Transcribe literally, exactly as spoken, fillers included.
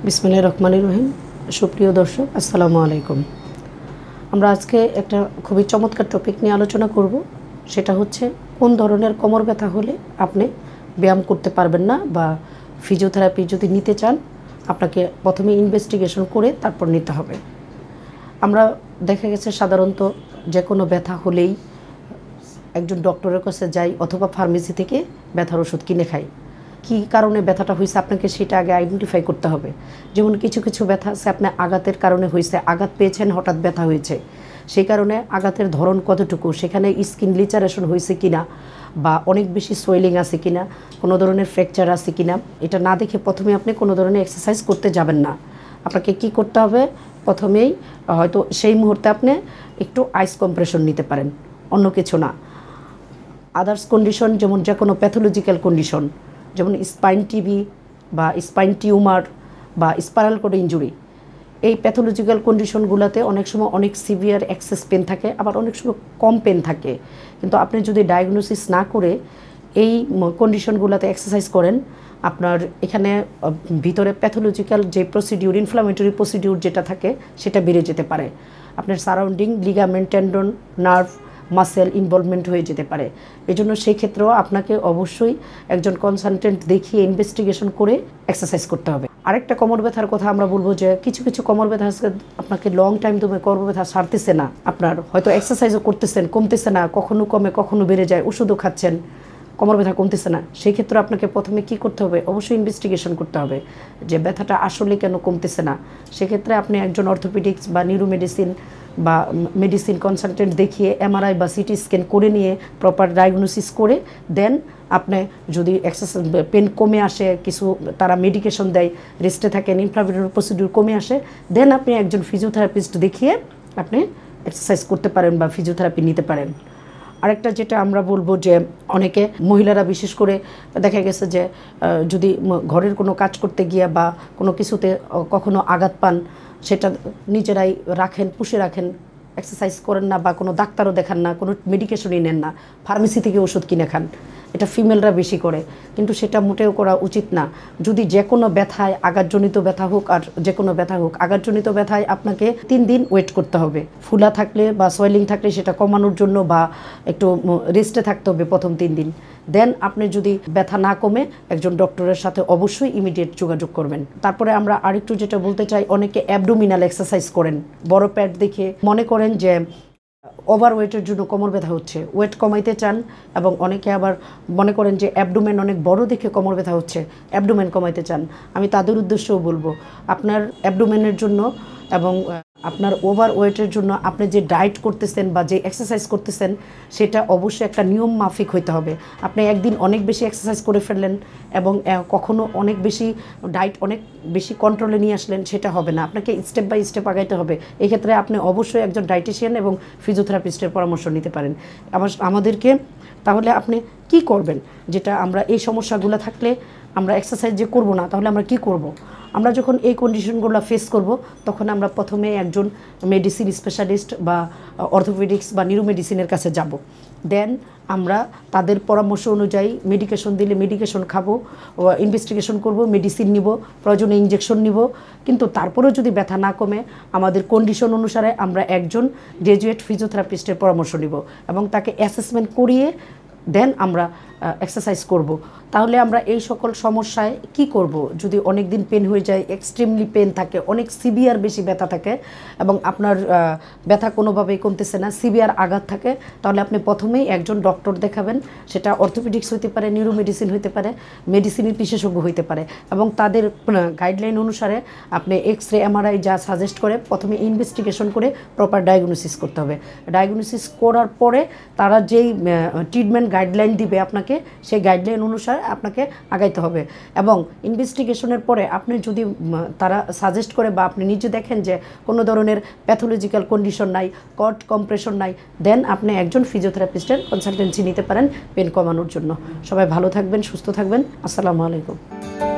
বিসমিল্লাহির রহমানির রহিম। সুপ্রিয় দর্শক, আসসালামু আলাইকুম। আমরা আজকে একটা খুবই চমৎকার টপিক নিয়ে আলোচনা করব। সেটা হচ্ছে কোন ধরনের কোমর ব্যথা হলে আপনি ব্যায়াম করতে পারবেন না বা ফিজিওথেরাপি যদি নিতে চান আপনাকে প্রথমে ইনভেস্টিগেশন করে তারপর নিতে হবে। আমরা দেখা গেছে সাধারণত যে কোনো ব্যথা হলেই একজন ডক্টরের কাছে যাই অথবা ফার্মেসি থেকে ব্যথার ওষুধ কিনে খাই। কী কারণে ব্যথাটা হয়েছে আপনাকে সেটা আগে আইডেন্টিফাই করতে হবে। যেমন কিছু কিছু ব্যথা আছে আপনার আঘাতের কারণে হয়েছে, আঘাত পেয়েছেন, হঠাৎ ব্যথা হয়েছে, সেই কারণে আঘাতের ধরন কতটুকু, সেখানে স্কিন লিচারেশন হয়েছে কিনা বা অনেক বেশি সোয়েলিং আছে কিনা, কোনো ধরনের ফ্র্যাকচার আছে কিনা, এটা না দেখে প্রথমে আপনি কোনো ধরনের এক্সারসাইজ করতে যাবেন না। আপনাকে কি করতে হবে, প্রথমেই হয়তো সেই মুহূর্তে আপনি একটু আইস কম্প্রেশন নিতে পারেন, অন্য কিছু না। আদার্স কন্ডিশন যেমন যে কোনো প্যাথোলজিক্যাল কন্ডিশন যেমন স্পাইন টিবি বা স্পাইন টিউমার বা স্পাইরাল কর্ড ইনজুরি, এই প্যাথোলজিক্যাল কন্ডিশনগুলোতে অনেক সময় অনেক সিভিয়ার এক্সেস পেন থাকে, আবার অনেক সময় কম পেন থাকে। কিন্তু আপনি যদি ডায়াগনোসিস না করে এই কন্ডিশনগুলোতে এক্সারসাইজ করেন, আপনার এখানে ভিতরে প্যাথোলজিক্যাল যে প্রসিডিউর, ইনফ্লামেটরি প্রসিডিউর যেটা থাকে সেটা বেড়ে যেতে পারে। আপনার surrounding ligament, tendon, nerve, muscle involvement হয়ে যেতে পারে। এই জন্য সেই ক্ষেত্রেও আপনাকে অবশ্যই একজন কনসালটেন্ট দেখিয়ে ইনভেস্টিগেশন করে এক্সারসাইজ করতে হবে। আরেকটা কোমর ব্যথার কথা আমরা বলবো যে কিছু কিছু কোমর ব্যথা আছে আপনাকে লং টাইম তুমি কোমর ব্যথা সারতেছে না, আপনার হয়তো এক্সারসাইজও করতেছেন, কমতেছে না, কখনো কমে কখনো বেড়ে যায়, ওষুধও খাচ্ছেন, কোমর ব্যথা কমতেছে না। সেই ক্ষেত্রে আপনাকে প্রথমে কি করতে হবে, অবশ্যই ইনভেস্টিগেশন করতে হবে যে ব্যথাটা আসলে কেন কমতেছে না। সেক্ষেত্রে আপনি একজন অর্থোপেডিক্স বা নিউরো মেডিসিন বা মেডিসিন কনসালটেন্ট দেখিয়ে এমআরআই বা সিটি স্ক্যান করে নিয়ে প্রপার ডায়াগনোসিস করে দেন আপনি যদি এক্সারসাইজ পেন কমে আসে, কিছু তারা মেডিকেশন দেয়, রেস্টে থাকেন, ইনফ্লামেটরি প্রসিডিউর কমে আসে, দেন আপনি একজন ফিজিওথেরাপিস্ট দেখিয়ে আপনি এক্সারসাইজ করতে পারেন বা ফিজিওথেরাপি নিতে পারেন। আরেকটা যেটা আমরা বলবো যে অনেকে মহিলারা বিশেষ করে দেখা গেছে যে যদি ঘরের কোনো কাজ করতে গিয়ে বা কোনো কিছুতে কখনো আঘাত পান, সেটা নিজেরাই রাখেন, পুষে রাখেন, এক্সারসাইজ করেন না বা কোনো ডাক্তারও দেখান না, কোনো মেডিকেশনই নেন না, ফার্মেসি থেকে ওষুধ কিনে খান। এটা ফিমেলরা বেশি করে, কিন্তু সেটা মোটেও করা উচিত না। যদি যে কোনো ব্যথায়, আঘাতজনিত ব্যথা হোক আর যে কোনো ব্যথা হোক, আঘাতজনিত ব্যথায় আপনাকে তিন দিন ওয়েট করতে হবে। ফুলা থাকলে বা সোয়েলিং থাকলে সেটা কমানোর জন্য বা একটু রেস্টে থাকতে হবে প্রথম তিন দিন। দেন আপনি যদি ব্যথা না কমে একজন ডক্টরের সাথে অবশ্যই ইমিডিয়েট যোগাযোগ করবেন। তারপরে আমরা আরেকটু যেটা বলতে চাই, অনেকে অ্যাবডোমিনাল এক্সারসাইজ করেন, বড় প্যাড দেখে মনে করেন যে ওভার ওয়েটের জন্য কোমর ব্যথা হচ্ছে, ওয়েট কমাইতে চান, এবং অনেকে আবার মনে করেন যে অ্যাবডোমেন অনেক বড় দেখে কোমর ব্যথা হচ্ছে, অ্যাবডোমেন কমাইতে চান। আমি তাদের উদ্দেশ্যেও বলবো, আপনার অ্যাবডোমেনের জন্য এবং আপনার ওভার ওয়েটের জন্য আপনি যে ডায়েট করতেছেন বা যে এক্সারসাইজ করতেছেন সেটা অবশ্যই একটা নিয়ম মাফিক হইতে হবে। আপনি একদিন অনেক বেশি এক্সারসাইজ করে ফেললেন এবং কখনো অনেক বেশি ডায়েট অনেক বেশি কন্ট্রোলে নিয়ে আসলেন, সেটা হবে না। আপনাকে স্টেপ বাই স্টেপ আগাইতে হবে। এক্ষেত্রে আপনি অবশ্যই একজন ডায়েটিশিয়ান এবং ফিজিওথেরাপিস্টের পরামর্শ নিতে পারেন। আমাদেরকে তাহলে আপনি কি করবেন, যেটা আমরা এই সমস্যাগুলো থাকলে আমরা এক্সারসাইজ যে করবো না, তাহলে আমরা কি করব? আমরা যখন এই কন্ডিশনগুলো ফেস করব তখন আমরা প্রথমে একজন মেডিসিন স্পেশালিস্ট বা অর্থোপেডিক্স বা নিউরো মেডিসিনের কাছে যাব। দেন আমরা তাদের পরামর্শ অনুযায়ী মেডিকেশন দিলে মেডিকেশন খাবো, ইনভেস্টিগেশন করব, মেডিসিন নিব, প্রয়োজনে ইনজেকশন নিব। কিন্তু তারপরেও যদি ব্যথা না কমে আমাদের কন্ডিশন অনুসারে আমরা একজন গ্র্যাজুয়েট ফিজিওথেরাপিস্টের পরামর্শ নিব এবং তাকে অ্যাসেসমেন্ট করিয়ে দেন আমরা এক্সারসাইজ করব। তাহলে আমরা এই সকল সমস্যায় কি করব, যদি অনেক দিন পেন হয়ে যায়, এক্সট্রিমলি পেন থাকে, অনেক সিভিয়ার বেশি ব্যথা থাকে এবং আপনার ব্যথা কোনোভাবেই কমতেছে না, সিভিয়ার আঘাত থাকে, তাহলে আপনি প্রথমেই একজন ডক্টর দেখাবেন। সেটা অর্থোপেডিক্স হইতে পারে, নিউরো মেডিসিন হইতে পারে, মেডিসিনের বিশেষজ্ঞ হইতে পারে, এবং তাদের গাইডলাইন অনুসারে আপনি এক্স রে, এমআরআই যা সাজেস্ট করে প্রথমে ইনভেস্টিগেশন করে প্রপার ডায়াগনোসিস করতে হবে। ডায়াগনোসিস করার পরে তারা যেই ট্রিটমেন্ট গাইডলাইন দিবে আপনাকে, সেই গাইডলাইন অনুসারে আপনাকে আগাইতে হবে। এবং ইনভেস্টিগেশনের পরে আপনি যদি তারা সাজেস্ট করে বা আপনি নিজে দেখেন যে কোনো ধরনের প্যাথোলজিক্যাল কন্ডিশন নাই, কর্ড কম্প্রেশন নাই, দেন আপনি একজন ফিজিওথেরাপিস্টের কনসালটেন্সি নিতে পারেন পেন কমানোর জন্য। সবাই ভালো থাকবেন, সুস্থ থাকবেন। আসসালামু আলাইকুম।